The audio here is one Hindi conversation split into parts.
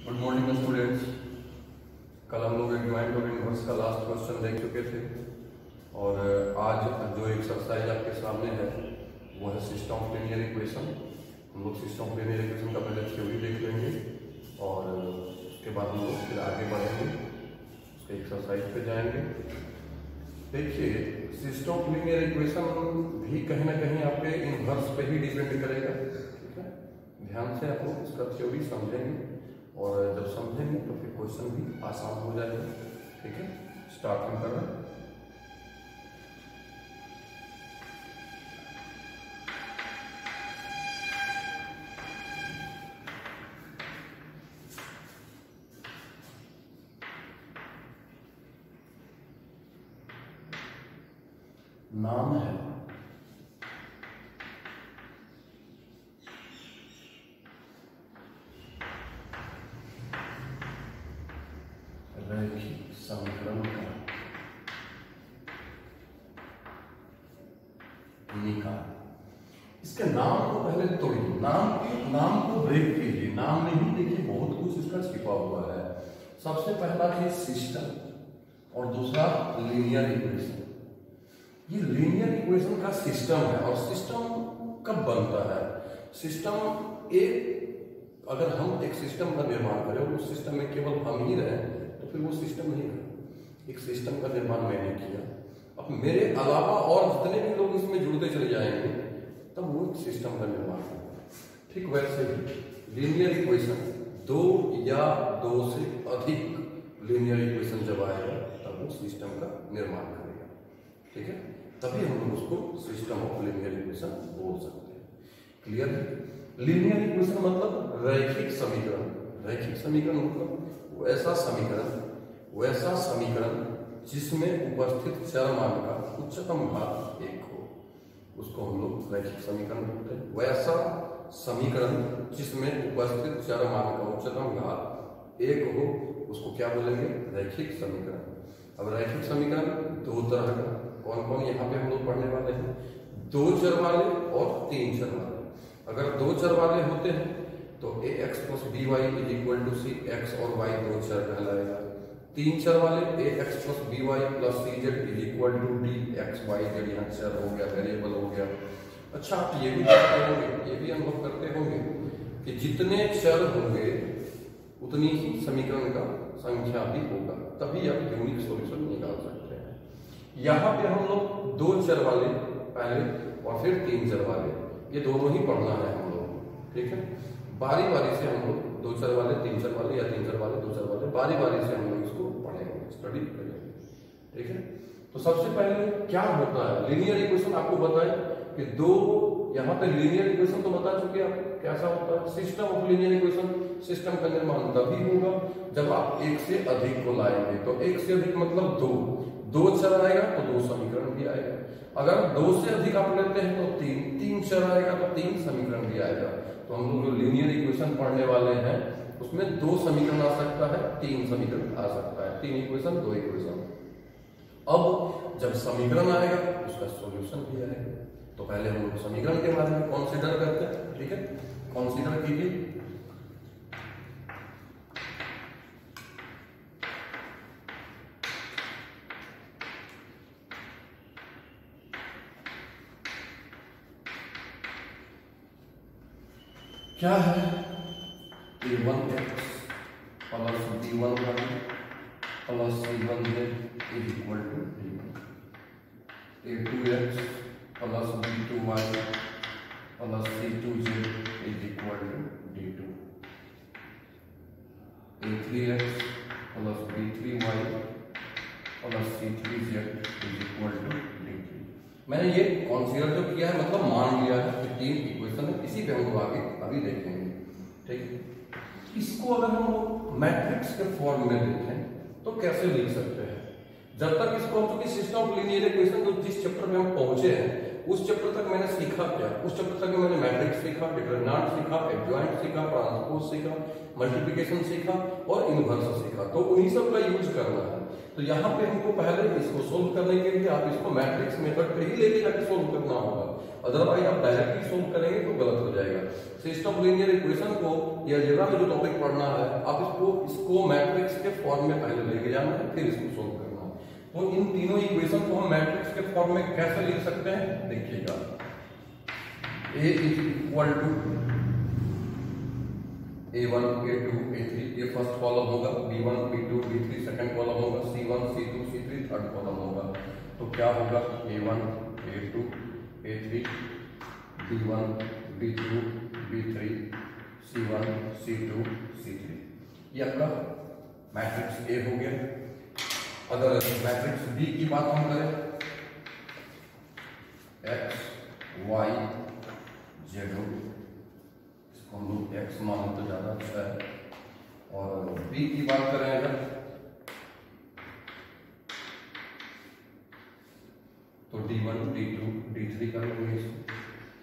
Good morning students. कल हम लोग एक ज्वाइंट और इनवर्स का लास्ट क्वेश्चन देख चुके थे और आज जो एक्सरसाइज आपके सामने है वो है सिस्टम ऑफ लीनियर इक्वेशन। हम लोग सिस्टम ऑफ लीनियर इक्वेशन का पहले थ्योरी देख लेंगे और उसके बाद हम लोग फिर आगे बढ़ेंगे, उसके एक्सरसाइज पे जाएंगे। देखिए, सिस्टम ऑफ लीनियर इक्वेशन भी कहीं ना कहीं आपके इनवर्स पे ही डिपेंड करेगा। ठीक है, ध्यान से आप लोग इसका थ्योरी समझेंगे और जब समझेंगे तो फिर क्वेश्चन भी आसान हो जाएगा। ठीक है, स्टार्ट हम कर रहे हैं। नाम है रैखिक समीकरण का निकाल। इसके नाम को पहले तोड़िए, नाम को ब्रेक कीजिए। नाम में ही देखिए बहुत कुछ इसका छिपा हुआ है। सबसे पहला चीज सिस्टम और दूसरा लीनियर इक्वेशन। ये लीनियर इक्वेशन का सिस्टम है और सिस्टम कब बनता है? सिस्टम अगर हम एक सिस्टम का निर्माण करें और उस सिस्टम में केवल हम ही रहे तो फिर वो सिस्टम नहीं है। एक सिस्टम का निर्माण मैंने किया, अब मेरे अलावा और जितने भी लोग इसमें जुड़ते चले जाएंगे तब वो सिस्टम का निर्माण होगा। ठीक वैसे ही लीनियर इक्वेशन दो या दो से अधिक लीनियर इक्वेशन जब आएगा तब वो सिस्टम का निर्माण करेगा। ठीक है, तभी हम लोग उसको सिस्टम ऑफ लीनियर इक्वेशन बोल सकते हैं। क्लियर है? लीनियर इक्वेशन मतलब रैखिक समीकरण। रैखिक समीकरण मतलब वैसा समीकरण जिसमें उपस्थित चर मान का उच्चतम घात एक हो, उसको हम लोग रैखिक समीकरण बोलते हैं। वैसा समीकरण जिसमें उपस्थित चर मान का उच्चतम घात एक हो, उसको क्या बोलेंगे? रैखिक समीकरण। अब रैखिक समीकरण दो तरह का, कौन कौन यहाँ पे हम लोग पढ़ने वाले हैं? दो चर वाले और तीन चर वाले। अगर दो चर वाले होते हैं तो ax plus B Y is equal to C, X और वाई दो चर कहलाएगा। तीन चर वाले ax plus B Y plus C Z is equal to D X Y Z, यहाँ चर हो गया, वेरिएबल हो गया। अच्छा, आप ये भी करते होंगे, ये भी अनुभव करते होंगे कि जितने चर होंगे उतनी ही समीकरण का संख्या भी होगा, तभी आप यूनिक सॉल्यूशन निकाल सकते हैं। यहाँ पे हम लोग दो चर वाले पहले और फिर तीन चर वाले, ये दोनों ही पढ़ना है हम लोग। ठीक है, बारी बारी से हम लोग दो चर वाले, तीन चर वाले या तीन चर वाले, दो चर वाले, बारी बारी से हम लोग इसको पढ़ेंगे, स्टडी करेंगे। ठीक है, तो सबसे पहले क्या होता है लीनियर इक्वेशन? आपको बताएं कि दो, यहाँ पे लीनियर इक्वेशन तो बता चुके आप कैसा होता है। System of linear equation, system का निर्माण तभी होगा जब आप एक से अधिक को लाएंगे। तो एक से अधिक मतलब दो चर आएगा तो दो समीकरण भी आएगा। अगर दो से अधिक आप लेते हैं तो तीन चर आएगा तो तीन समीकरण भी आएगा। तो हम लोग जो लीनियर इक्वेशन पढ़ने वाले हैं उसमें दो समीकरण आ सकता है, तीन समीकरण आ सकता है, तीन इक्वेशन, दो इक्वेशन। अब जब समीकरण आएगा उसका सॉल्यूशन भी आएगा। तो पहले हम लोग समीकरण के बारे में कंसीडर करते हैं। ठीक है, कंसीडर कीजिए। क्या है? a1x plus b1y plus c1z is equal to d1, a2x plus b2y plus c2z is equal to d2, a3x plus b3y plus c3z is equal to d3। मैंने ये कंसीडर जो किया है मतलब मान लिया है कि तीन इक्वेशन है, इसी पे हम लोग आगे अभी देखेंगे। ठीक, इसको अगर हम मैट्रिक्स के फॉर्म में देखें तो कैसे लिख सकते हैं? जब तक इसको हम सिस्टम ऑफ लीनियर इक्वेशन जो जिस चैप्टर में हम पहुंचे हैं उस चैप्टर तक मैंने सीखा क्या? उस चैप्टर तक मैंने मैट्रिक्स सीखा, डिटरमिनेंट सीखा, एडजॉइंट सीखा, ट्रांसपोज सीखा, मल्टीप्लिकेशन सीखा और इनवर्स सीखा। तो उन्हीं सब का यूज करना है। तो यहाँ पे हमको पहले इसको सोल्व करने के लिए आप इसको मैट्रिक्स मेथड पे ही लेके जाके सोल्व करना होगा, अदरवाइज आप डायरेक्टली सोल्व करेंगे तो गलत हो जाएगा। सिस्टम ऑफ लीनियर इक्वेशन को या अलजेब्रा में जो टॉपिक पढ़ना है, आप इसको मैट्रिक्स के फॉर्म में पहले लेके जाना है, फिर इसको सोल्व करना है। तो इन तीनों इक्वेशन को हम मैट्रिक्स के फॉर्म में कैसे लिख सकते हैं देखिएगा। A is equal to A1 A2 A3, ये फर्स्ट कॉलम होगा, B1 B2 B3 second column होगा, C1 C2 C3 third column होगा। तो क्या होगा? A1 A2 A3 B1 B2 B3 C1 C2 C3, ये आपका मैट्रिक्स A हो गया। अगर मैट्रिक्स B की बात हम करें, X Y Z, इसको हम लोग X मान तो ज्यादा अच्छा है। और B की बात करें अगर, तो D1 D2 D3 कर लेंगे इसको।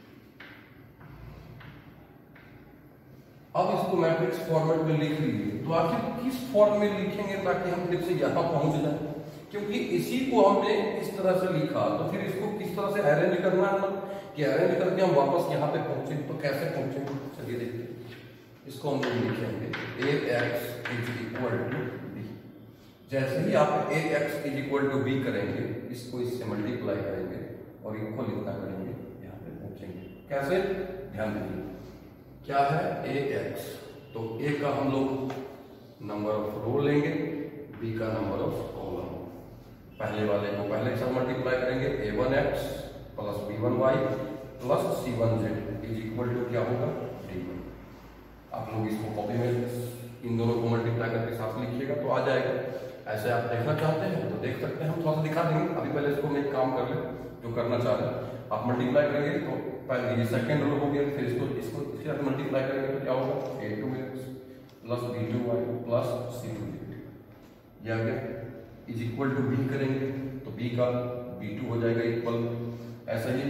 अब इसको मैट्रिक्स फॉर्मेट में लिख लीजिए। तो आखिर किस फॉर्म में लिखेंगे ताकि हम फिर से यहाँ पहुंच जाए? क्योंकि इसी को हमने इस तरह से लिखा, तो फिर इसको किस तरह से अरेंज करना है ना, कि अरेंज करके हम वापस यहाँ पे पहुंचे। तो कैसे पहुंचेंगे? चलिए देखिए, इसको हम लोग लिखेंगे ax is equal to b। जैसे ही आप ax is equal to b करेंगे, इसको इससे मल्टीप्लाई करेंगे और इक्वल इतना करेंगे, यहाँ पे पहुंचेंगे। कैसे? ध्यान दीजिए, क्या है ax, तो a का हम लोग नंबर ऑफ रो लेंगे, b का नंबर ऑफ कॉलम। पहले वाले को पहले के साथ मल्टीप्लाई करेंगे, a1x plus b1y plus c1z is equal to क्या होगा? d1। आप लोग इसको कॉपी में इन दोनों को मल्टीप्लाई करके साथ लिखिएगा तो आ जाएगा। ऐसे आप देखना चाहते हैं तो देख सकते हैं, हम थोड़ा सा दिखा देंगे। अभी पहले इसको मैं एक काम कर ले जो करना चाह रहे हैं। आप मल्टीप्लाई करेंगे तो पहले ये सेकंड रो हो गया, फिर इसको इसके साथ मल्टीप्लाई करेंगे तो क्या होगा? a2x plus b2y plus c2z, ये आ गया। इज इक्वल टू b करेंगे तो b का b2 हो जाएगा इक्वल। ऐसा ही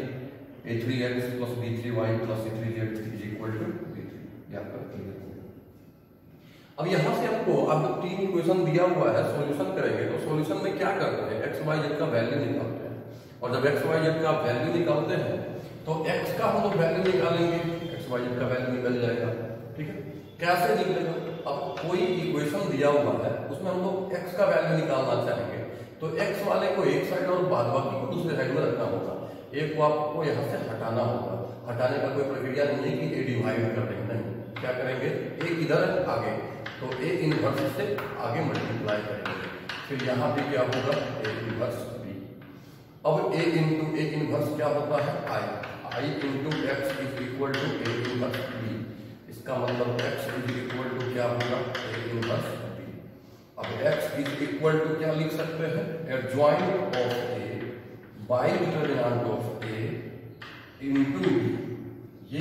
a3x plus b3y plus c3z is equal to b3, ये आपका क्लियर हो गया। अब यहाँ से आपको अब तीन इक्वेशन दिया हुआ है, सॉल्यूशन करेंगे। तो सॉल्यूशन में क्या करते हैं? x y z का वैल्यू निकालते हैं, और जब x y z का वैल्यू निकालते हैं तो x का हम लोग वैल्यू निकालेंगे, x y z का वैल्यू निकल जाएगा। ठीक है, कैसे निकलेगा? अब कोई इक्वेशन दिया हुआ है, उसमें हम लोग x का वैल्यू निकालना चाहेंगे, तो x वाले को एक साइड और बाद बाकी को दूसरे साइड में रखना होगा। एक को आपको यहाँ से हटाना होगा। हटाने का कोई प्रक्रिया नहीं है कि a डिवाइड कर देंगे, नहीं। क्या करेंगे? a इधर आगे, तो a इनवर्स से आगे मल्टीप्लाई करेंगे, फिर यहाँ पे क्या होगा? a inverse b। अब a इंटू a इनवर्स क्या होता है? i into x is equal to a inverse b। इसका मतलब x इज इक्वल टू क्या होगा? a inverse b। अब x इज इक्वल टू क्या लिख सकते हैं? Adjoint of a by determinant of a into b। ये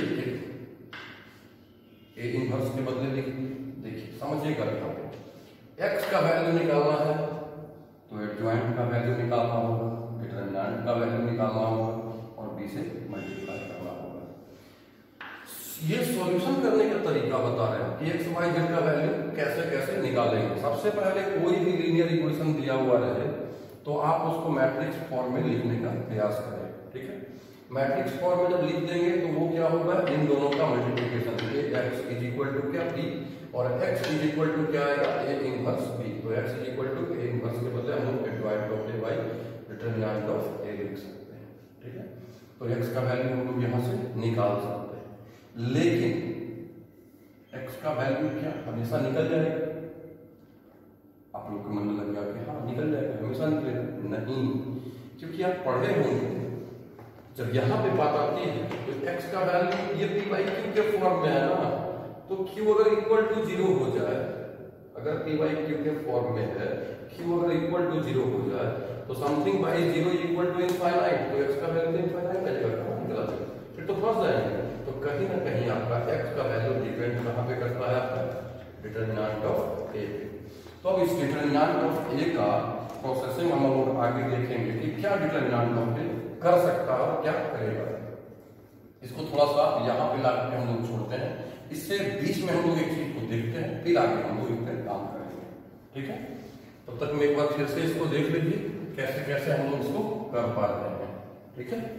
a इनवर्स के बदले लिख दिए। देखिए समझिएगा, x का वैल्यू निकालना है तो एडजॉइंट का वैल्यू निकालना होगा, डिटरमिनेंट का वैल्यू निकालना होगा और b से मल्टीप्लाई करना होगा। ये सॉल्यूशन करने का तरीका बता रहे हैं कि x y z का वैल्यू कैसे कैसे निकालेंगे। सबसे पहले कोई भी लीनियर इक्वेशन दिया हुआ रहे तो आप उसको मैट्रिक्स फॉर्म में लिखने का प्रयास करें। ठीक है, मैट्रिक्स फॉर्म में जब लिख देंगे तो वो क्या होगा? इन दोनों का multiplication, x is equal to क्या? b, और x इज इक्वल टू क्या आएगा? a inverse b। तो x is equal to a inverse के बदले हम लोग adjoint of a by determinant of a लिख सकते हैं। ठीक है, तो x का वैल्यू हम लोग यहाँ से निकाल सकते हैं, लेकिन x का वैल्यू क्या हमेशा निकल जाएगा? आप लोग के मन में लग गया कि हाँ निकल जाएगा, हमेशा निकलेगा? नहीं, क्योंकि आप पढ़े होंगे जब यहाँ पे बात आती है तो x का वैल्यू ये p बाई q के फॉर्म में है ना, तो q अगर इक्वल टू 0 हो जाए, अगर p बाई q के फॉर्म में है, q अगर इक्वल टू 0 हो जाए तो something by 0 equal to infinite, तो x का वैल्यू इनफाइनाइट आ जाएगा, कहाँ निकला जाएगा? फिर तो फंस जाएंगे। तो कहीं ना कहीं आपका x का वैल्यू डिपेंड कहाँ पे करता है? आपका डिटरमिनेंट ऑफ a पे। तो अब इस डिटरमिनेंट ऑफ a का प्रोसेसिंग हम लोग आगे देखेंगे कि क्या डिटरमिनेंट ऑफ a कर सकता है और क्या करेगा। इसको थोड़ा सा यहाँ पे लाके हम लोग छोड़ते हैं, इससे बीच में हम लोग एक चीज को देखते हैं, फिर आगे हम लोग इस पर काम करेंगे। ठीक है, तब तक में एक बार फिर से इसको देख लीजिए कैसे कैसे हम लोग इसको कर पा रहे हैं। ठीक है,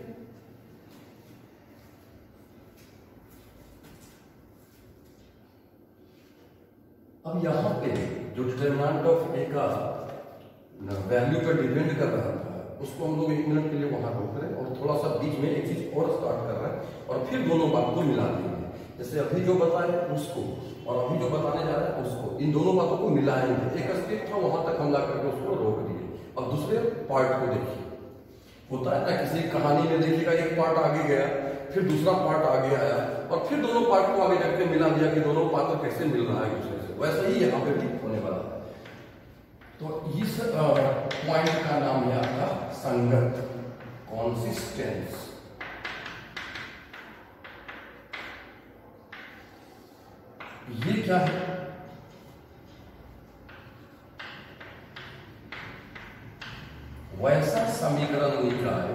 अब यहाँ पे जो डिटरमिनेंट ऑफ ए का वैल्यू पर डिपेंड कर रहा था, उसको हम लोग 1 मिनट के लिए वहां रोक रहे हैं और थोड़ा सा बीच में एक चीज और स्टार्ट कर रहे हैं और फिर दोनों बात को मिला देंगे। जैसे अभी जो बताया उसको और अभी जो बताने जा रहे हैं उसको, इन दोनों बातों को मिलाएंगे। एक स्टेप था वहां तक हम ला करके उसको रोक दिए। अब दूसरे पार्ट को देखिए, होता है ना किसी कहानी में देखिएगा एक पार्ट आगे गया, फिर दूसरा पार्ट आगे आया और फिर दोनों पार्ट को आगे जाके मिला दिया कि दोनों पार्ट कैसे मिल रहा है दूसरे से। वैसे ही यहाँ पे भी होने वाला है। तो इस पॉइंट का नाम है आपका संगत, कॉन्सिस्टेंस। ये क्या है? वैसा समीकरण निकाय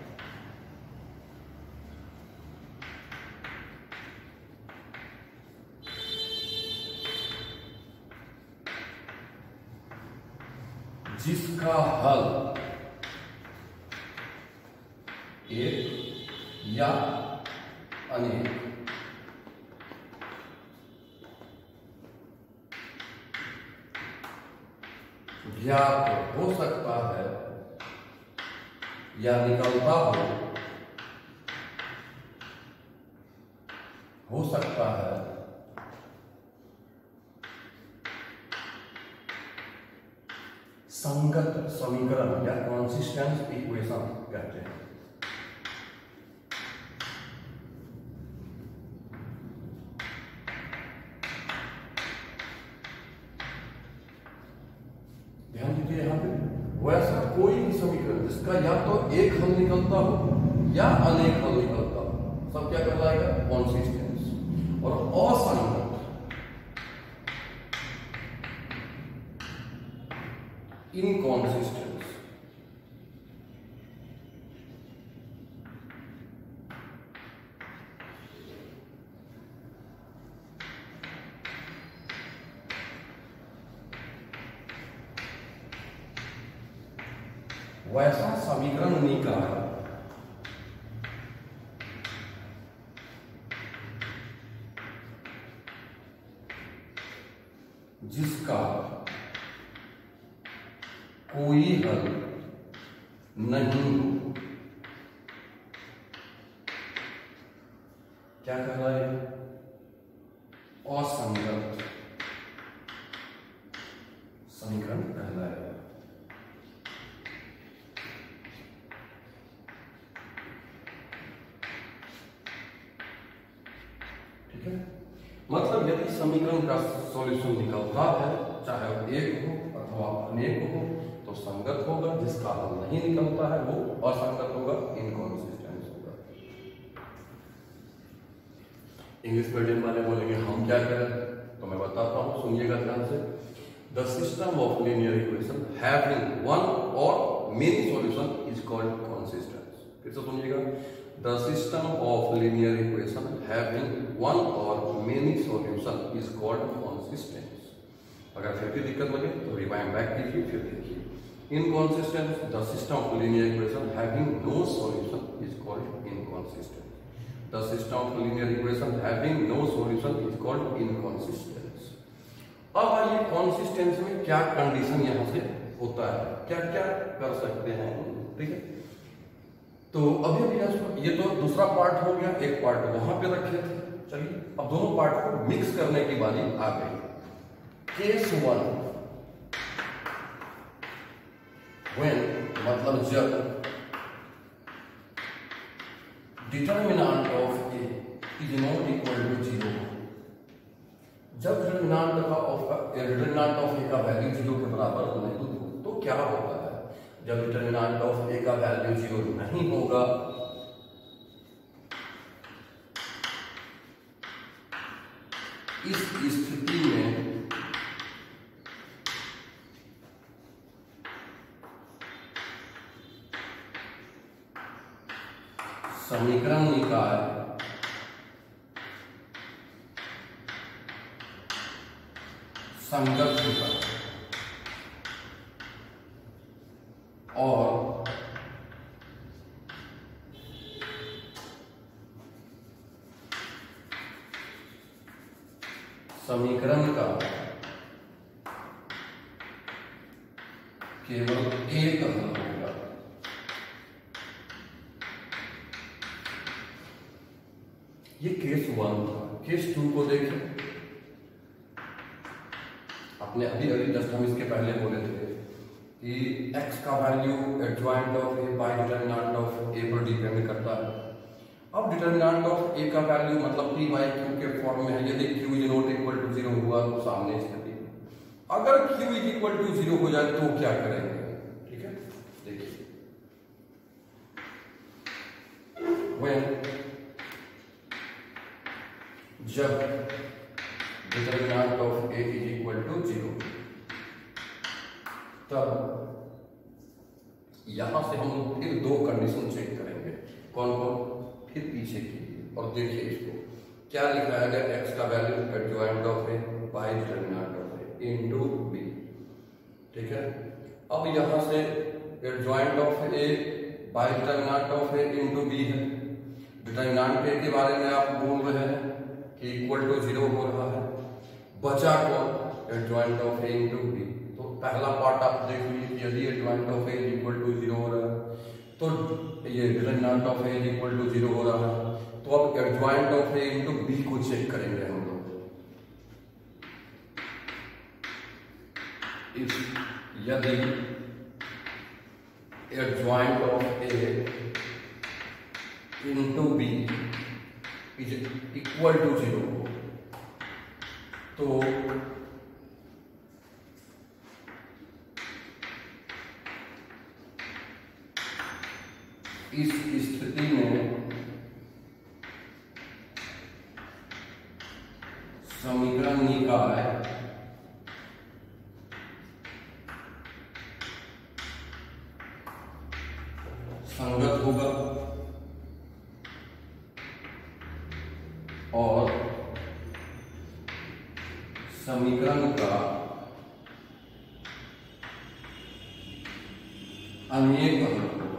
जिसका हल एक या अनेक ज्ञात हो सकता है या निकलता हो सकता है संगत समीकरण या कॉन्सिस्टेंस इक्वेशन कहते हैं। ध्यान दीजिए यहाँ पे, वैसा कोई भी समीकरण जिसका या तो एक हल निकलता हो या अनेक हल निकलता हो, सब क्या कहलाएगा? कॉन्सिस्टेंस। और असंगत इनकॉन्सिस्टेंस। वैसा समीकरण निकाय जिसका कोई हल नहीं हो, क्या कहलाएगा? असंगत समीकरण कहलाएगा। ठीक है, मतलब यदि समीकरण का सॉल्यूशन निकलता है, चाहे वो एक हो अथवा अनेक हो, तो संगत होगा। जिसका हल नहीं निकलता है वो असंगत होगा, इनकॉन्सिस्टेंस होगा। इंग्लिश मीडियम वाले बोलेंगे हम क्या करें, तो मैं बताता हूं, सुनिएगा ध्यान से। The system of linear equation having one और many solution is called consistence. फिर से सुनिएगा, the system of linear equation having one और many solution is called consistence. अगर फिर भी दिक्कत लगे तो रिवाइंड बैक कीजिए, फिर देखिए। Inconsistence, the system of linear equation having no solution is called inconsistence. The system of linear equation having no solution is called inconsistence. अब आइए कॉन्सिस्टेंस में क्या कंडीशन यहां से होता है, क्या क्या कर सकते हैं। ठीक है, तो अभी ये तो दूसरा पार्ट हो गया, एक पार्ट वहां पे रखे थे। चलिए अब दोनों पार्ट को मिक्स करने की बारी आ गई। केस 1, व्हेन मतलब जब determinant of A is not equal to 0, जब डिटरमिनेंट ऑफ ए का वैल्यू 0 के बराबर नहीं हो तो क्या होता है? जब डिटरमिनेंट ऑफ ए का वैल्यू 0 नहीं होगा, इस स्थिति में समीकरण निकाय संगत होगा और समीकरण का केवल एक हल होगा। ये केस 1 था। केस 2 को देखें। आपने अभी जस्ट हम इसके पहले बोले थे कि x का value adjoint of a by determinant of a पर डिपेंड करता है। अब डिटरमिनेंट ऑफ a का वैल्यू मतलब p बाय q के फॉर्म में है। यदि q is not equal to 0 हुआ तो सामने स्थिति, अगर q इज इक्वल टू 0 हो जाए तो क्या करेंगे? ठीक है, देखिए जब determinant of a is equal to 0, तब यहां से हम लोग फिर दो कंडीशन चेक करेंगे। कौन कौन? फिर पीछे की और देखिए इसको क्या लिखा है। अगर x का value adjoint of a by determinant of a into b, ठीक है। अब यहां से adjoint of a by determinant of a into b है। डिटरमिनेंट a के बारे में आप बोल रहे हैं कि इक्वल टू 0 हो रहा है, बचा कौन? Adjoint of a into b। तो पहला पार्ट आप देख लीजिए, यदि adjoint of a equal to 0 हो रहा है तो ये determinant of a equal to 0 हो रहा है, तो अब adjoint of a into b को चेक करेंगे हम लोग। यदि adjoint of a into b is equal to 0 तो इस स्थिति में समीकरण निकाय संगत होगा और समीकरण का अनेक हल होगा।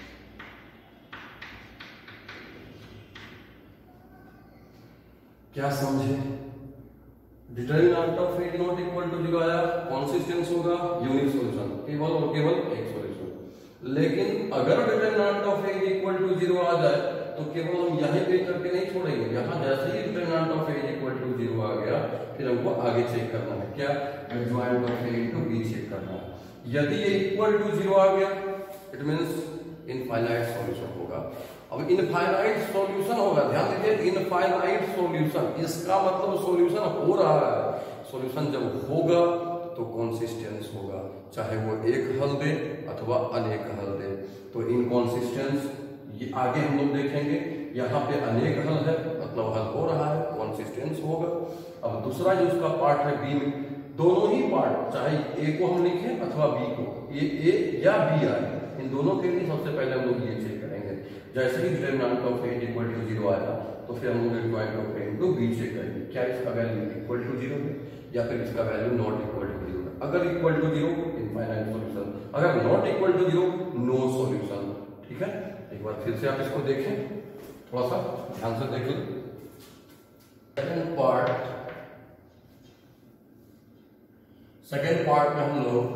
क्या समझे? Determinant of a not equal to 0 आया, कंसिस्टेंस होगा, यूनिक सॉल्यूशन, केवल और केवल एक सॉल्यूशन। लेकिन अगर determinant of a equal to 0 आ जाए तो केवल हम यहीं पे करके नहीं छोड़ेंगे। यहां जैसे ही determinant of a equal to 0 आ गया, फिर हमको आगे चेक करना है। क्या? Adjoint of a into b check करना है। यदि ये इक्वल टू 0 आ गया, इट मींस इनफाइनाइट सॉल्यूशन होगा। अब इनफाइनाइट सॉल्यूशन होगा, ध्यान दीजिए, इनफाइनाइट सॉल्यूशन, इसका मतलब सॉल्यूशन हो रहा है। सॉल्यूशन जब होगा तो कंसिस्टेंस होगा, चाहे वो एक हल दे अथवा अनेक हल दे। तो इनकंसिस्टेंस ये आगे हम लोग देखेंगे। यहाँ पे अनेक हल है, मतलब हल हो रहा है, कंसिस्टेंस होगा। अब दूसरा जो उसका पार्ट है बी में, दोनों ही पार्ट, चाहे ए को हम लिखें अथवा बी को, ये ए या बी आए, इन दोनों के लिए सबसे पहले हम लोग ये चेक करेंगे। जैसे ही determinant of a equal to 0 आएगा तो फिर हम लोग adjoint of a into b check करेंगे। क्या इसका वैल्यू इक्वल टू 0 है या फिर इसका वैल्यू नॉट इक्वल टू 0 है। अगर इक्वल टू 0 इनफाइनाइट सॉल्यूशन, अगर not equal to 0 no solution. ठीक है, एक बार फिर से आप इसको देखें, थोड़ा सा ध्यान से देख लो। सेकेंड पार्ट में हम लोग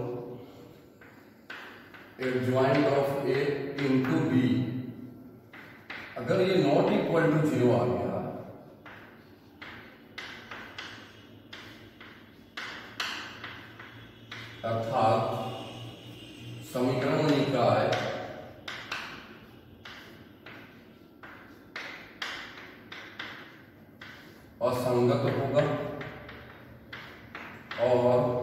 adjoint of a into b, अगर ये नॉट इक्वल टू 0 आ गया अर्थात समीकरण निकाय असंगत होगा और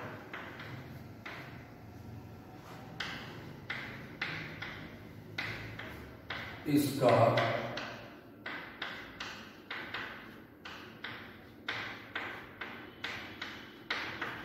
इसका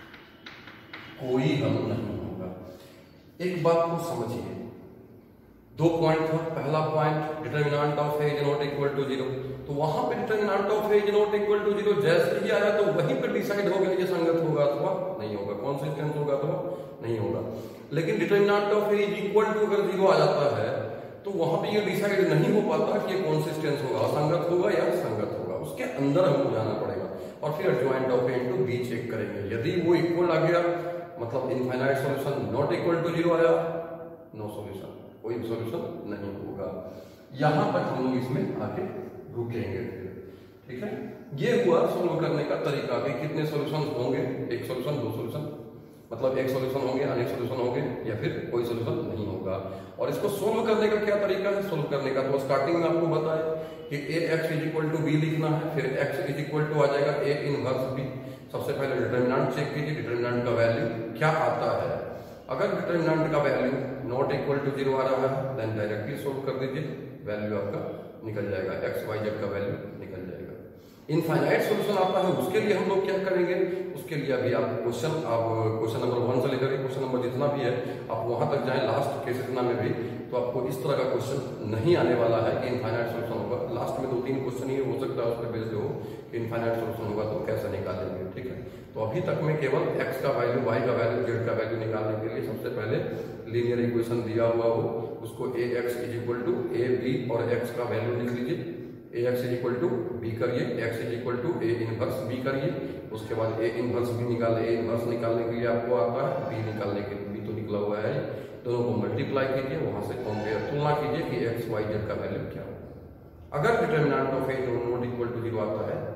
कोई हल नहीं होगा। एक बात को समझिए, दो पॉइंट था। पहला point determinant of A is not equal to 0, तो वहां पे determinant of A is not equal to 0 जैसे ही आया तो वहीं पे डिसाइड हो गया ये संगत होगा अथवा नहीं होगा, कंसिस्टेंट होगा अथवा नहीं होगा। लेकिन determinant of A is equal to अगर 0 आ जाता है तो वहां पे ये डिसाइड नहीं हो पाता कि ये कंसिस्टेंस होगा, असंगत होगा या संगत होगा। उसके अंदर हमको जाना पड़ेगा और फिर adjoint of A into B check करेंगे। यदि वो इक्वल आ गया मतलब infinite solution, not equal to 0 आया, नो सॉल्यूशन, कोई सॉल्यूशन नहीं होगा। यहां तक हम लोग इसमें आके रुकेंगे, ठीक है। ये हुआ सोल्व करने का तरीका कि कितने सॉल्यूशन होंगे, एक सॉल्यूशन, दो सॉल्यूशन, मतलब एक सॉल्यूशन होंगे, अनेक सॉल्यूशन होंगे या फिर कोई सॉल्यूशन नहीं होगा। और इसको सोल्व करने का क्या तरीका है सोल्व करने का, तो स्टार्टिंग में आपको बताया कि A x is equal to B लिखना है, फिर एक्स इज इक्वल टू आ जाएगा ए इनवर्स बी। सबसे पहले डिटरमिनेंट चेक कीजिए, डिटरमिनेंट का वैल्यू क्या आता है। अगर डिटरमिनेंट का वैल्यू नॉट इक्वल टू 0 आ रहा है देन डायरेक्टली सोल्व कर दीजिए, वैल्यू आपका निकल जाएगा, एक्स वाई जेड का वैल्यू निकल जाएगा। इनफाइनाइट सॉल्यूशन आता है उसके लिए हम लोग क्या करेंगे, उसके लिए अभी आप क्वेश्चन नंबर 1 से लेकर क्वेश्चन नंबर जितना भी है आप वहां तक जाएं, लास्ट केस इतना में भी तो आपको इस तरह का क्वेश्चन नहीं आने वाला है कि इनफाइनाइट सॉल्यूशन होगा। लास्ट में 2-3 क्वेश्चन ही हो सकता है उस पर बेस्ड हो कि इनफाइनाइट सॉल्यूशन होगा तो कैसे निकालेंगे, ठीक है। तो अभी तक में केवल x का वैल्यू, y का वैल्यू, z का वैल्यू निकालने के लिए सबसे पहले लीनियर इक्वेशन दिया हुआ हो उसको ax is equal to a b और x का वैल्यू लिख लीजिए। ax is equal to b करिए, x is equal to a inverse b करिए, उसके बाद a इनवर्स b निकाले, a इनवर्स निकालने के लिए आपको आता है, b निकालने के लिए b तो निकला हुआ है, दोनों को मल्टीप्लाई कीजिए, वहां से कंपेयर तुलना कीजिए कि x y z का वैल्यू क्या हो। अगर determinant of a not equal to 0 आता है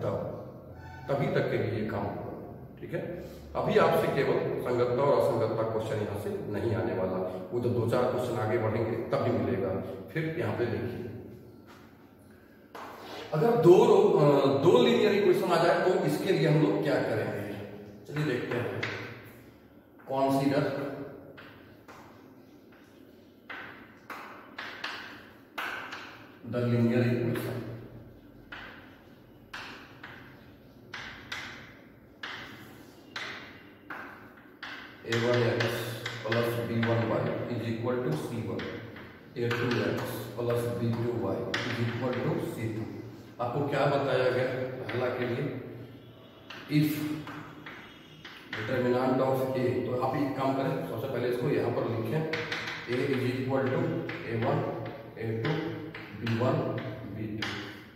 तभी तक के लिए काम होगा, ठीक है। अभी आपसे केवल संगतता और असंगतता क्वेश्चन यहाँ से नहीं आने वाला, वो जब 2-4 क्वेश्चन आगे बढ़ेंगे तभी मिलेगा। फिर यहाँ पे देखिए अगर दो लीनियर इक्वेशन आ जाए तो इसके लिए हम लोग क्या करेंगे, चलिए देखते हैं। Consider the linear equation a1x plus b1y is equal to c1, a2x plus b2y is equal to c2। आपको क्या बताया गया पहला के लिए, इफ डिटरमिनेंट ऑफ ए, तो आप एक काम करें सबसे पहले इसको यहाँ पर लिखें, a is equal to a1 a2 b1 b2,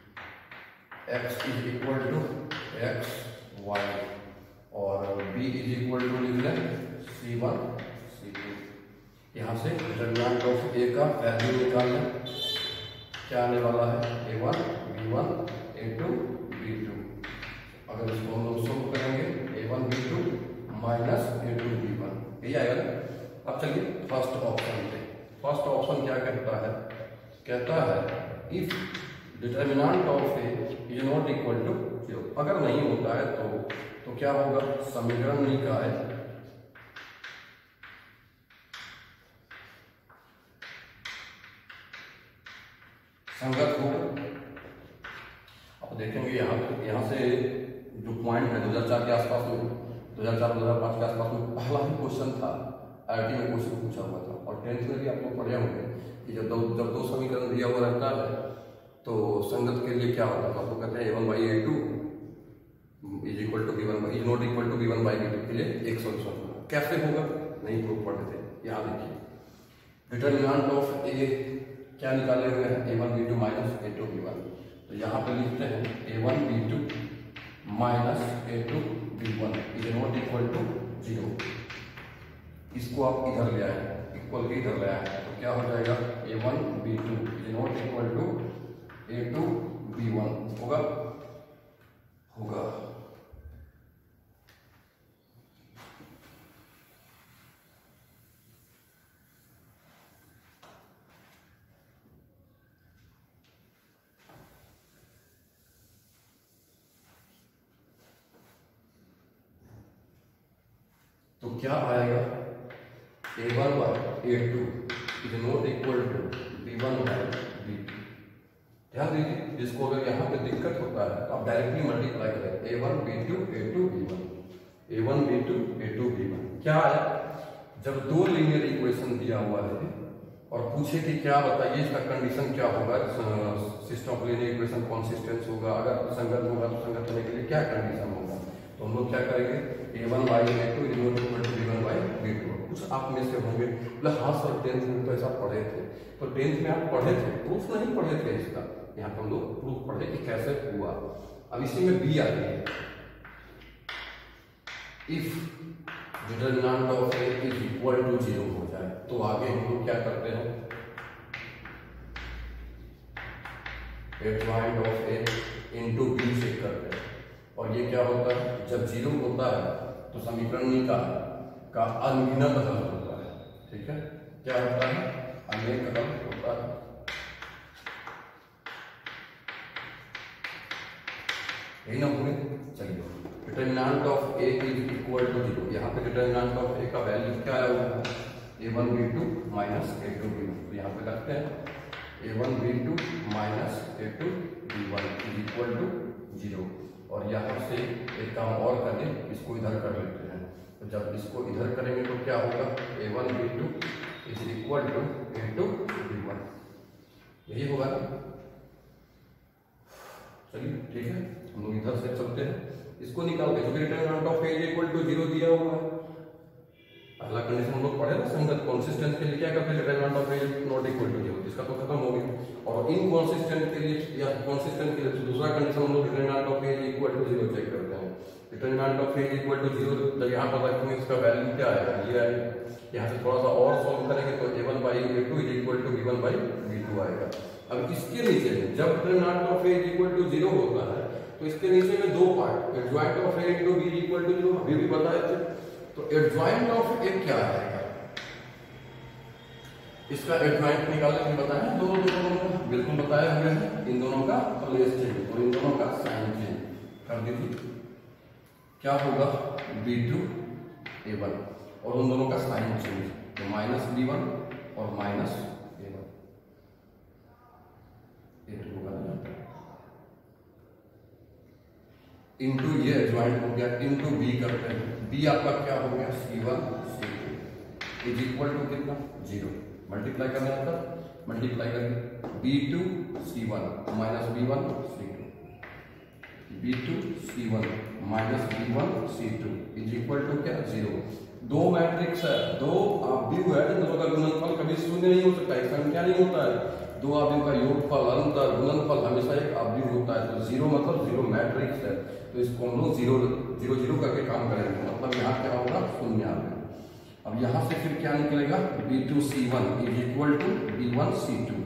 x is equal to x y और b इज इक्वल टू लिख लें c1 c2। यहाँ से डिटरमिनेंट ऑफ a का वैल्यू निकाल लें, क्या आने वाला है a1 b1 a2 b2। अगर इसको हम लोग सोल्व करेंगे a1 b2 minus a2 b1 यही आएगा ना। अब चलिए फर्स्ट ऑप्शन पे, फर्स्ट ऑप्शन क्या कहता है, कहता है if determinant of A is not equal to 0। अगर नहीं होता है तो क्या होगा, समीकरण निकाय संगत होगा। अब देखेंगे यहाँ से जो पॉइंट है 2004 के आसपास में, 2004-2005 के आसपास में पहला ही क्वेश्चन था, आईआईटी में क्वेश्चन पूछा हुआ था और 10th में भी आप लोग पढ़े होंगे कि जब दो समीकरण दिया हुआ रहता है तो संगत के लिए क्या होता है, आपको कहते हैं a1/a2 is equal to b1 is not equal to b1/b2 के लिए एक सॉल्यूशन होगा। कैसे होगा नहीं प्रूव पढ़े थे। यहाँ देखिए डिटरमिनेंट ऑफ ए क्या निकाले हुए हैं a1 b2 minus a2 b1, तो यहाँ पे लिखते हैं a1 b2 minus a2 b1 is not equal to 0। इसको आप इधर ले आए, इक्वल के इधर ले आए तो क्या हो जाएगा a1 b2 is not equal to a2 b1 होगा। तो क्या आएगा a1/a2 is not equal to b1/b2। ध्यान दीजिए, जिसको अगर यहाँ पे दिक्कत होता है तो आप डायरेक्टली मल्टीप्लाई करें a1 b2 a2 b1, a1 b2 a2 b1। क्या आया, जब दो लीनियर इक्वेशन दिया हुआ है और पूछे कि क्या बताइए इसका कंडीशन क्या होगा, system of linear equation consistence होगा, अगर संगत होगा तो संगत होने के लिए क्या कंडीशन होगा। तो हम लोग क्या करेंगे, a1 by a2 equal to b1 by b2। कुछ आप में से होंगे बोले हाँ सर 10th में तो ऐसा पढ़े थे, तो 10th में आप पढ़े थे, प्रूफ नहीं पढ़े थे इसका, यहाँ पर हम लोग प्रूफ पढ़े कि कैसे हुआ। अब इसी में b आ गई है, if determinant of a is equal to 0 हो जाए तो आगे हम लोग क्या करते हैं, adjoint of a into b check करते हैं। और ये क्या होता है, जब 0 होता है तो समीकरण का अनगिनत हल होता है। ठीक है, क्या होता है, अनेक हल होता है। यही ना होंगे, चलिए determinant of a is equal to 0। यहाँ पे डिटरमिनेंट ऑफ a का वैल्यू क्या आया हुआ है, a1 b2 minus a2 b1। यहाँ पे रखते हैं a1 b2 minus a2 b1 is equal to 0। और यहाँ से एक काम और करें, इसको इधर कर लेते हैं। तो जब इसको इधर करेंगे तो क्या होगा, a1 b2 is equal to a2 b1, यही होगा। चलिए ठीक है, हम लोग इधर से चलते हैं, इसको निकालते हैं। Determinant of a equal to 0 दिया हुआ है, पहला कंडीशन हम लोग पढ़े ना, संगत कॉन्सिस्टेंट के लिए क्या करते हैं, determinant of a not equal to 0, इसका तो खत्म हो गया। और इनकॉन्सिस्टेंट के लिए या कॉन्सिस्टेंट के लिए तो दूसरा कंडीशन हम लोग determinant of a equal to 0 check करते हैं। Determinant of a equal to 0 जब यहाँ पर रखेंगे इसका वैल्यू क्या आएगा, ये आएगा। यहाँ से थोड़ा सा और सॉल्व करेंगे तो a1 by a2 is equal to b1 by b2 आएगा। अब इसके नीचे जब determinant of a equal to 0 होता है तो इसके नीचे में दो part, adjoint of a into b equal to 0 अभी भी बताए थे। तो एडजॉइंट ऑफ a क्या आएगा, इसका एडजॉइंट निकालने के बताया दोनों का, बिल्कुल बताया हुए हैं। इन दोनों का प्लेस चेंज और इन दोनों का साइन चेंज कर दीजिए, क्या होगा b2 a1 और उन दोनों का साइन चेंज, तो माइनस b1 और माइनस a1 a2 होगा इनटू ये एडजॉइंट हो गया, इनटू b करते हैं। b आपका क्या हो गया, c1 c2 is equal to कितना 0, मल्टीप्लाई करना था, मल्टीप्लाई करेंगे b2 c1 minus b1 c2, b2 c1 minus b1 c2 is equal to क्या 0। दो मैट्रिक्स है, दो आव्यूह है, दोनों का गुणनफल कभी शून्य नहीं हो सकता, एक संख्या नहीं होता है। दो आव्यूह का योगफल, अंतर, गुणनफल हमेशा एक आव्यूह होता है। तो 0 मतलब 0 मैट्रिक्स है, तो इसको हम लोग 0 0 0 करके काम करेंगे, मतलब यहाँ क्या होगा, शून्य आ गया। अब यहां से फिर क्या निकलेगा, b2 c1 is equal to b1 c2।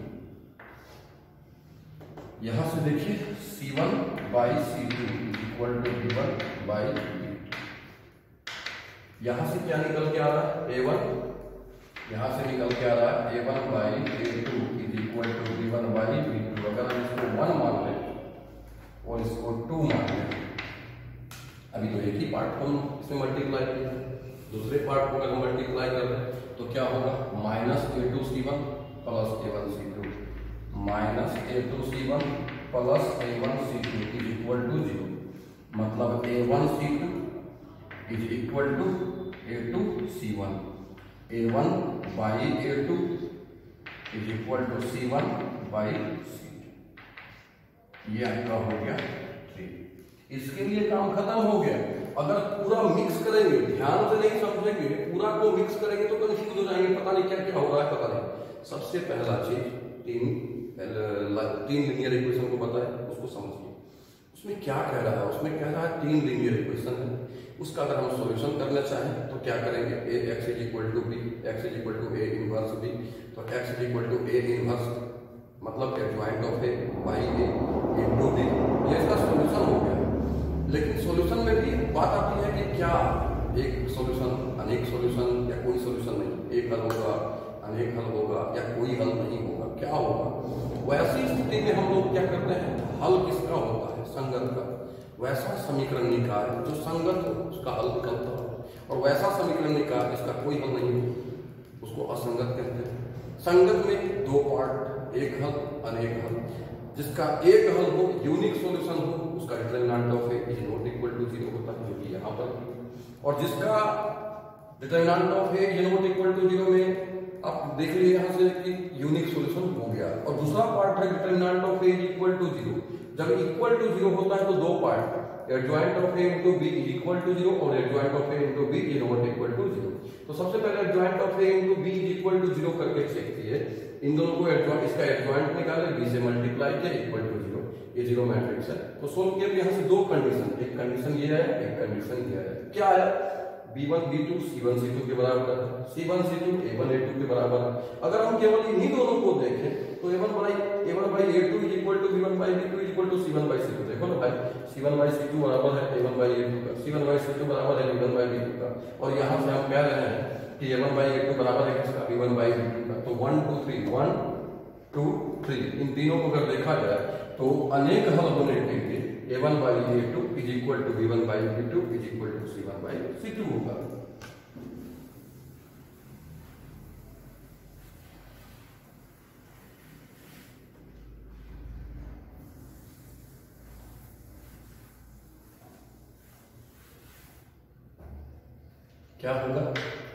यहां से देखिए c1 by c2 is equal to b1 by b2। यहां से क्या निकल के आ रहा है, a1, यहां से निकल के आ रहा है a1 by a2 is equal to b1 by b2। अगर हम इसको 1 मान लें और इसको 2 मान लें, अभी तो एक ही पार्ट को हम इसमें मल्टीप्लाई किया, दूसरे पार्ट को अगर मल्टीप्लाई कर रहे तो क्या होगा, minus a2 c1 plus a1 c2, minus a2 c1 plus a1 c2 is equal to 0। मतलब a1 c2 is equal to a2 c1, a1 by a2 is equal to c1 by c2। ये आपका हो गया 3। इसके लिए काम खत्म हो गया। अगर पूरा मिक्स करेंगे, ध्यान से नहीं समझेंगे, पूरा को मिक्स करेंगे तो कंफ्यूज हो जाएंगे, पता नहीं क्या क्या हो रहा है, पता नहीं। सबसे पहला चीज तीन लीनियर इक्वेशन को बताए, उसको समझिए। उसमें क्या कह रहा है, उसमें कह रहा है 3 लीनियर इक्वेशन है, उसका अगर हम सॉल्यूशन करना चाहें तो क्या करेंगे, x is equal to b, x is equal to a inverse b। तो x is equal to a inverse मतलब adjoint of a by a into b, ये इसका सॉल्यूशन हो गया। लेकिन सॉल्यूशन में भी बात आती है कि क्या एक सॉल्यूशन, अनेक सॉल्यूशन, या कोई सॉल्यूशन नहीं, एक हल होगा, अनेक हल होगा, या कोई हल नहीं होगा, क्या होगा। वैसी स्थिति में हम लोग क्या करते हैं, हल किसका होता है, संगत का। वैसा समीकरण निकाल जो संगत हो उसका हल निकलता हो, और वैसा समीकरण निकाल जिसका कोई हल नहीं हो उसको असंगत कहते हैं। संगत में दो पार्ट, एक हल, अनेक हल। जिसका एक हल हो, यूनिक सॉल्यूशन हो, उसका determinant of a is not equal to 0 होता है, जो कि यहाँ पर। और जिसका determinant of a is not equal to 0 में आप देख लीजिए यहाँ से कि यूनिक सॉल्यूशन हो गया। और दूसरा पार्ट है determinant of A equal to 0। जब इक्वल टू 0 होता है तो दो part, adjoint of A into B is equal to 0 और adjoint of A into B is not equal to 0। तो सबसे पहले adjoint of A into B is equal to 0 करके चेक किए। इन दोनों को एडजॉइंट, इसका एडजॉइंट निकाले, बी से मल्टीप्लाई किया, इक्वल टू 0। ये 0 मैट्रिक्स है। तो सोल्व किया। यहाँ से दो कंडीशन, एक कंडीशन ये है, एक कंडीशन ये है। क्या आया? b1 b2 c1 c2 के बराबर है, c1 c2 a1 a2 के बराबर है। अगर हम केवल इन्हीं दोनों को देखें तो a1 by a2 is equal to b1 by b2 is equal to c1 by c2। देखो ना भाई, c1 by c2 bराबर है a1 by a2 का, c1 by c2 बराबर है b1 by b2 का। और यहाँ से हम कह रहे हैं कि a1 by a2 बराबर है किसका? b1 by b2 का। तो 1 2 3 1 2 3 इन तीनों को अगर देखा जाए तो अनेक हल होने के लिए a1 by a2 is equal to b1 by b2 is equal to c1 by c2 होगा। क्या होगा?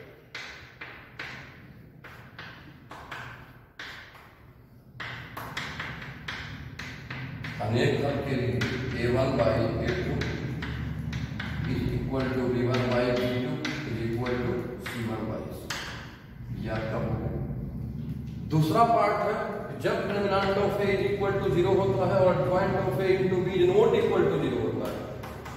अनेक हल के लिए a1 by a2 is equal to b1 by b2 is equal to c1 by c2। या कब होगा? दूसरा पार्ट है जब determinant of a is equal to 0 होता है और adjoint of a into b is not equal to 0 होता है।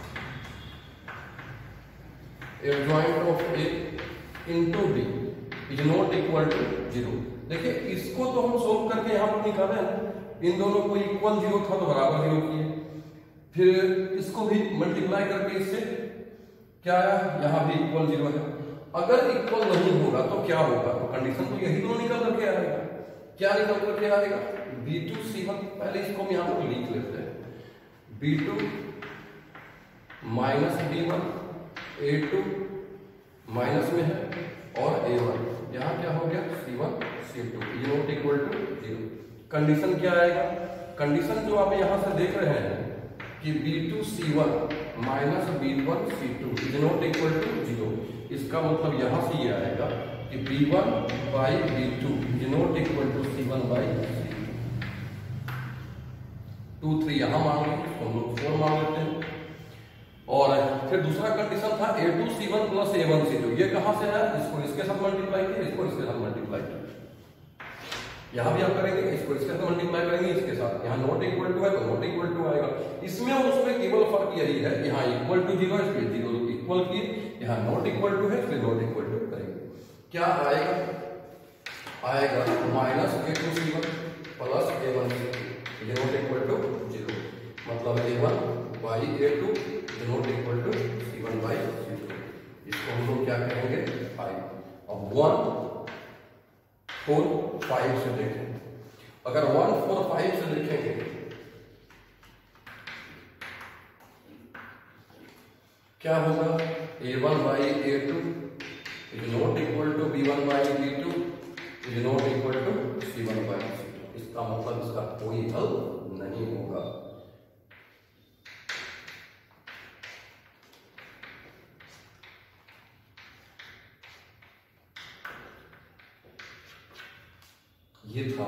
Adjoint of a into b is not equal to 0। देखिए इसको तो हम सोल्व करके यहाँ पर निकाले हैं। इन दोनों को इक्वल 0 था तो बराबर 0 किए, फिर इसको भी मल्टीप्लाई करके इससे क्या आया? यहाँ भी इक्वल 0 है। अगर इक्वल नहीं होगा तो क्या होगा? तो कंडीशन तो यही दोनों निकल करके आएगा। क्या निकल करके आएगा? b2 c1। पहले इसको हम यहाँ पर लिख लेते हैं, b2 minus b1 a2 minus में है और a1 यहाँ क्या हो गया? c1 c2 is not equal to 0। Condition क्या आएगा? कंडीशन जो आप यहां से देख रहे हैं कि b2 c1 minus b1 c2 is not equal to 0। इसका मतलब यहां से ये आएगा कि b1 by b2 is not equal to c1 by c2। 2 3 यहां मान लेंगे, हम लोग 4 मान लेते हैं। और फिर दूसरा कंडीशन था a2 c1 plus a1 c2। ये कहां से आया? इसको इसके साथ मल्टीप्लाई किया, इसको इसके साथ मल्टीप्लाई किया। यहाँ भी आप करेंगे, इसको इसके साथ मल्टीप्लाई करेंगे, इसके साथ। यहाँ नॉट इक्वल टू है तो नॉट इक्वल टू आएगा। इसमें और उसमें केवल फर्क यही है, यहाँ इक्वल टू 0 है इसलिए 0 इक्वल किए, यहाँ नॉट इक्वल टू है इसलिए नॉट इक्वल टू करेंगे। क्या आएगा? आएगा minus a2 c1 plus a1 c2 is not equal to 0। मतलब a1 by a2 is not equal to c1 by c2। इसको हम लोग क्या कहेंगे? 5। अब 1 4 5 से देखें। अगर 1 4 5 से देखेंगे क्या होगा? a1 by a2 is not equal to b1 by b2 is not equal to c1 by c2। इसका मतलब इसका कोई हल नहीं होगा। ये था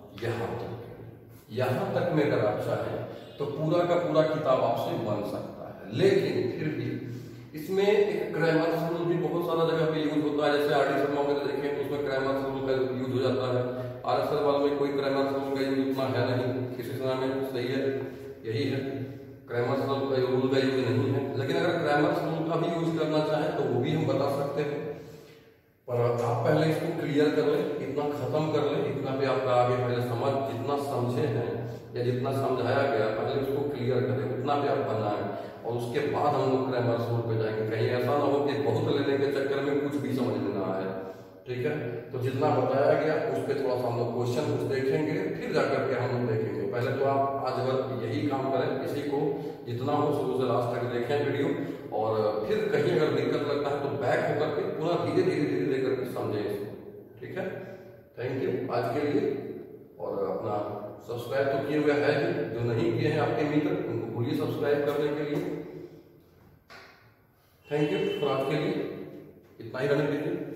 यहां तक में अगर आप चाहें तो पूरा का पूरा किताब आपसे बन सकता है। लेकिन फिर भी इसमें एक ग्रामर रूल भी बहुत सारा जगह पे यूज होता है। जैसे आरडी शर्मा वगैरह देखें तो उसमें ग्रामर रूल का यूज हो जाता है। आरएसएल वालों में कोई ग्रामर रूल का यूज उतना है नहीं, किसी समय में सही है, यही है, ग्रामर रूल का यूज नहीं है। लेकिन अगर ग्रामर रूल का भी यूज करना चाहें तो वो भी हम बता सकते हैं। पर आप पहले इसको क्लियर कर ले, इतना खत्म कर ले, इतना भी आपका आगे पहले समझ, जितना समझे हैं या जितना समझाया गया पहले उसको क्लियर करें, उतना भी आप बनाएं और उसके बाद हम लोग ग्रामर रूल पे जाएंगे। कहीं ऐसा ना हो कि बहुत लेने के चक्कर में कुछ भी समझ में ना आए। ठीक है, तो जितना बताया गया उस पर थोड़ा सा हम लोग क्वेश्चन कुछ देखेंगे, फिर जाकर के हम लोग देखेंगे। पहले तो आप आज भर यही काम करें, इसी को जितना हो शुरू से लास्ट तक देखें वीडियो, और फिर कहीं अगर दिक्कत लगता है तो बैक होकर के पूरा धीरे धीरे लेकर के समझें इसको। ठीक है, थैंक यू आज के लिए। और अपना सब्सक्राइब तो किए हुए है ही, जो नहीं किए हैं आपके मित्र उनको भूलिए सब्सक्राइब करने के लिए। Thank you. और आज के लिए इतना ही रहने दीजिए।